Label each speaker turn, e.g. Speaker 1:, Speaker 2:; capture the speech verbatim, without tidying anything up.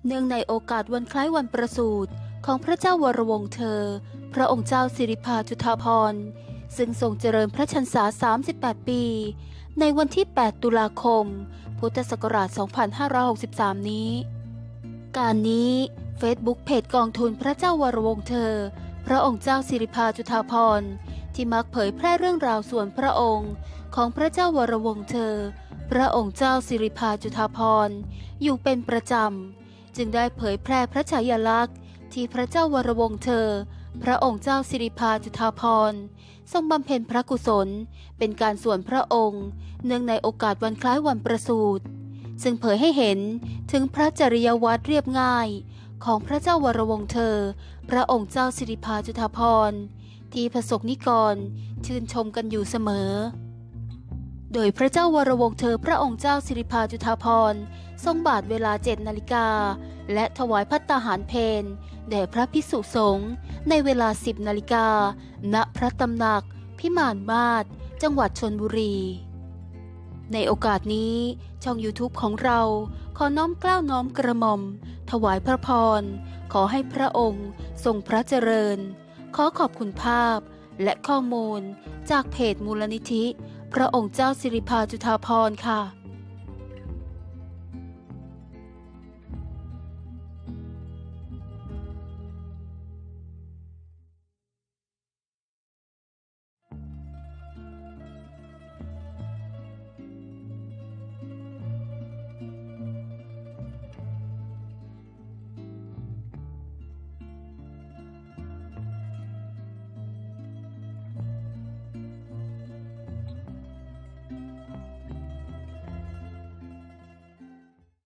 Speaker 1: เนื่องในโอกาสวันคล้ายวันประสูติของพระเจ้าวรวงศ์เธอพระองค์เจ้าสิริภาจุฑาภรณ์ซึ่งทรงเจริญพระชรรษาสามสิบแปดปีในวันที่แปดตุลาคมพุทธศักราชสองพันห้าร้อยหกสิบสามนี้การนี้เฟซบุ๊กเพจกองทุนพระเจ้าวรวงศ์เธอพระองค์เจ้าสิริภาจุฑาภรณ์ที่มักเผยแพร่เรื่องราวส่วนพระองค์ของพระเจ้าวรวงศ์เธอพระองค์เจ้าสิริภาจุฑาภรณ์อยู่เป็นประจำจึงได้เผยแพร่พระฉายาลักษณ์ที่พระเจ้าวรวงศ์เธอพระองค์เจ้าสิริภาจุฑาภรณ์ทรงบำเพ็ญพระกุศลเป็นการส่วนพระองค์เนื่องในโอกาสวันคล้ายวันประสูติซึ่งเผยให้เห็นถึงพระจริยวัตรเรียบง่ายของพระเจ้าวรวงศ์เธอพระองค์เจ้าสิริภาจุฑาภรณ์ที่ประสบนิกรชื่นชมกันอยู่เสมอโดยพระเจ้าวรวงศ์เธอพระองค์เจ้าสิริภาจุฑาภรณ์ทรงบาทเวลาเจ็ดนาฬิกาและถวายภัตตาหารเพลแด่พระภิกษุสงฆ์ในเวลาสิบนาฬิกาณพระตำหนักพิมานมาศจังหวัดชลบุรีในโอกาสนี้ช่อง ยูทูบ ของเราขอน้อมเกล้าน้อมกระหม่อมถวายพระพรขอให้พระองค์ทรงพระเจริญขอขอบคุณภาพและข้อมูลจากเพจมูลนิธิพระองค์เจ้าสิริภาจุฑาภรณ์ค่ะ